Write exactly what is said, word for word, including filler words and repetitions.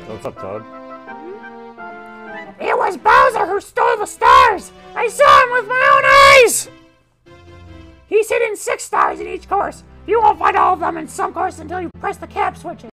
What's up, Toad? It was Bowser who stole the stars! I saw him with my own eyes! He's hidden six stars in each course. You won't find all of them in some course until you press the cap switches.